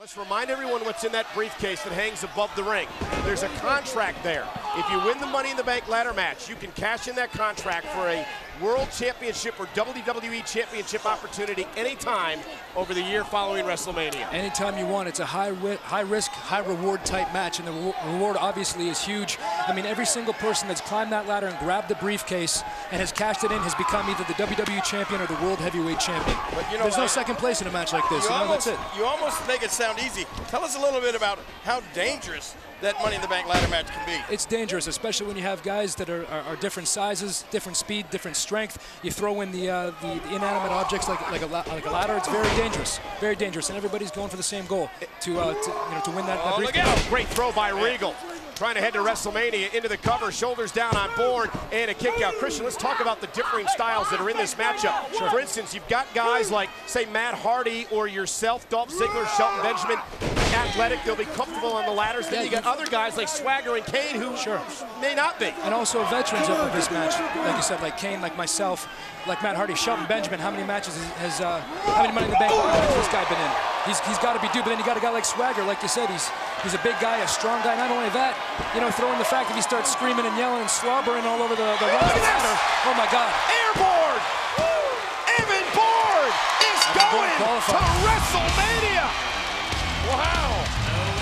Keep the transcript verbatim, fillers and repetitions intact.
Let's remind everyone what's in that briefcase that hangs above the ring. There's a contract there. If you win the Money in the Bank ladder match, you can cash in that contract for a World Championship or W W E Championship opportunity anytime over the year following WrestleMania. Anytime you want. It's a high, ri high risk, high reward type match, and the re reward obviously is huge. I mean, every single person that's climbed that ladder and grabbed the briefcase and has cashed it in has become either the W W E Champion or the World Heavyweight Champion. But you know, There's no I, second place in a match like this. You, You know, almost, that's it. you almost make it sound easy. Tell us a little bit about how dangerous that Money in the Bank ladder match can be. It's dangerous, especially when you have guys that are, are, are different sizes, different speed, different strength. You throw in the, uh, the, the inanimate objects like, like, a, like a ladder. It's very dangerous, very dangerous, and everybody's going for the same goal to, uh, to, you know, to win that, that oh, look briefcase. out. Great throw by Regal. Trying to head to WrestleMania, into the cover, shoulders down on Bourne, and a kick out. Christian, let's talk about the differing styles that are in this matchup. Sure. For instance, you've got guys like, say, Matt Hardy or yourself, Dolph Ziggler, Shelton Benjamin, athletic, they'll be comfortable on the ladders. Then yeah, you got other guys like Swagger and Kane who sure. may not be. And also veterans of this match, like you said, like Kane, like myself, like Matt Hardy, Shelton Benjamin. How many matches has, uh, how many Money in the Bank has this guy been in? He's, he's got to be due, but then you got a guy like Swagger, like you said, he's he's a big guy, a strong guy. Not only that, you know, throw in the fact that he starts screaming and yelling and slobbering all over the, the run of the ladder. Oh my God. Airborne! Evan Bourne is Evan going Bourne to WrestleMania! Wow!